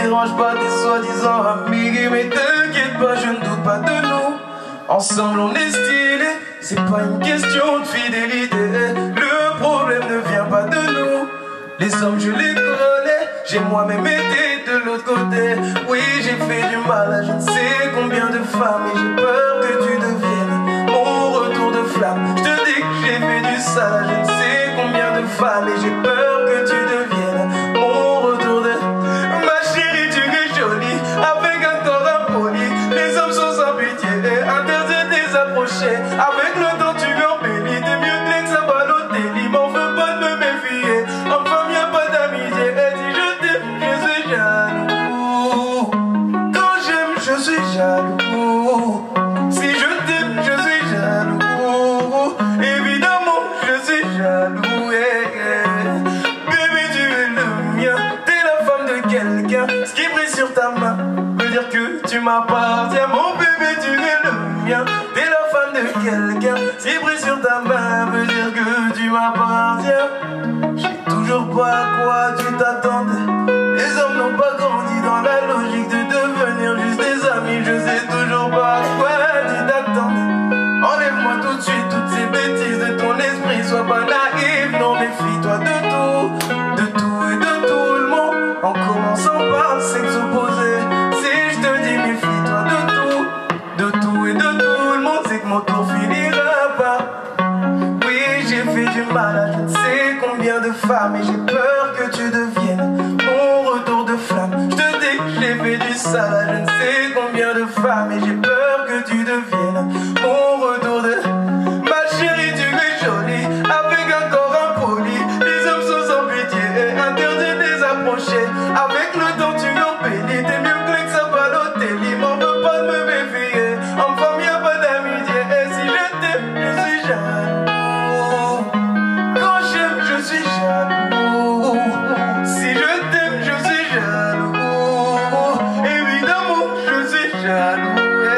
dérange pas tes soi-disant amis, mais t'inquiète pas, je ne doute pas de nous. Ensemble on est stylé, c'est pas une question de fidélité. Le problème ne vient pas de nous. Les hommes je les connais, j'ai moi-même été de l'autre côté. Oui, j'ai fait du mal à je ne sais combien de femmes, et j'ai peur que tu deviennes mon retour de flamme. Je te dis que j'ai fait du sale à je ne sais combien de femmes, et j'ai peur que tu deviennes mon retour de... Ma chérie, tu es jolie, avec un corps impoli. Les hommes sont sans pitié, interdits de les approcher. Avec le temps tu embellis, t'es mieux que l'ex à Balotelli. M'en veux pas de me méfier, enfin y'a pas d'amitié. Et si je t'aime, je suis jaloux. Quand j'aime, je suis jaloux. Si je t'aime, je suis jaloux. Évidemment, je suis jaloux. Bébé, tu es le mien, t'es la femme de quelqu'un. Ce qui brille sur ta main veut dire que tu m'appartiens. Mon bébé, tu es le mien, t'es la femme de quelqu'un. Ce qui brille sur ta main veut dire que tu m'appartiens. J'ai toujours pas à quoi tu t'attendais. Les hommes n'ont pas grandi dans la logique de devenir juste des amis. Je sais toujours pas à quoi tu t'attendais. Enlève-moi tout de suite toutes ces bêtises de ton esprit. Sois pas naïf, non, méfie-toi de tout et de tout le monde. En commençant par le sexe opposé. Si je te dis méfie-toi de tout et de tout le monde, c'est que mon tour finira pas. Oui, j'ai fait du mal à je ne sais combien de femmes, et j'ai peur que tu deviennes mon retour de flamme. Je te dis que j'ai fait du sale à je ne sais combien de femmes, et j'ai peur que tu deviennes mon retour de... Ma chérie, tu es jolie, avec un corps impoli. Les hommes sont sans pitié, interdits de les approcher. Avec le temps tu embellis, t'es mieux que l'ex à Balotelli. M'en veux pas de me méfier, enfin y'a pas d'amitié. Et si je t'aime, je suis jaloux. Quand j'aime, je suis jaloux. Si je t'aime, je suis jaloux. Évidemment, je suis jaloux.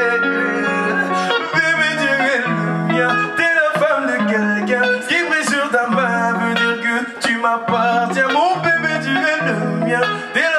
Bébé, tu es le mien, t'es la femme de quelqu'un. Ce qui brille sur ta main veut dire que tu m'appartiens. Mon bébé, tu es le mien, t'es